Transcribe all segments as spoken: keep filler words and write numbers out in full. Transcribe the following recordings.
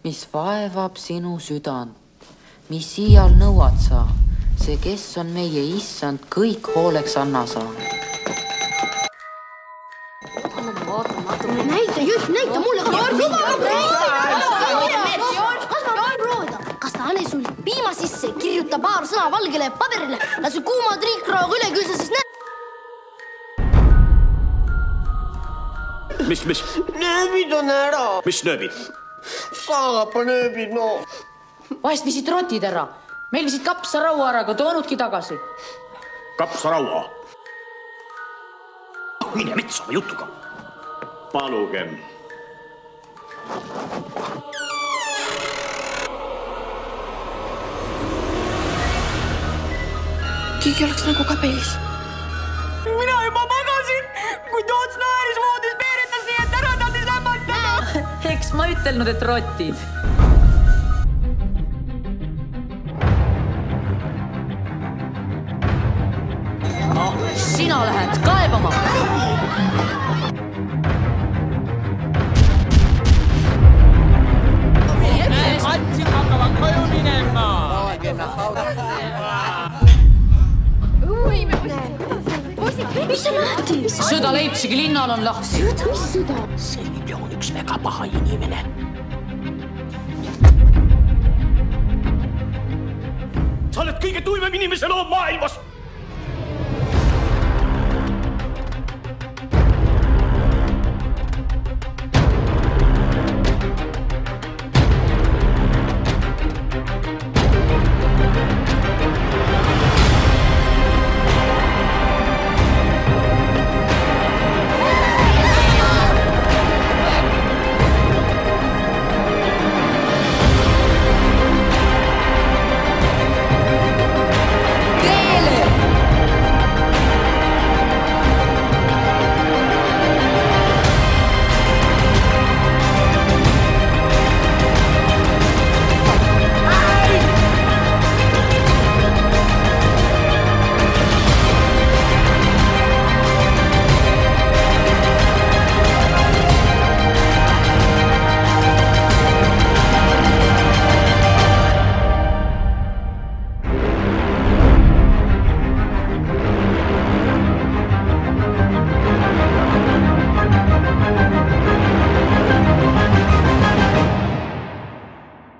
mis vaevab sinu südant, mis iial nõuad sa, see, kes on meie issand, kõik hooleks anna saa. Näita, just näita mulle ka. Kas ta ane sul piima sisse, kirjuta paar sõna valgele paberile, lasu kuuma triikraaga üle, küll sa siis näed. Mis, mis? Nööbid on ära. Mis nööbid? Saapa nööbid, no. Vahest viisid rotid ära. Meil viisid kapsaraua ära, aga toonudki tagasi. Kapsaraua? Mine metsa oma jutuga. Palugem. Keegi oleks nagu kabelis. Mina juba magasin, kui Toots naeris voodis peeretas nii, et ära tahtis lämmatada. Eks ma ütelnud, et rotid. No, sina lähed kaebama. Matsin hakkavad koju minema. Mis sa nähti? Sõda Leipzigi linnal on lahti. Sõda, mis sõda? Selge on üks väga paha inimene. Sa oled kõige tuimem inimese loom maailmas.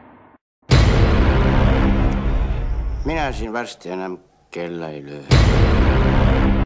Mina siin varsti enam kella ei löö.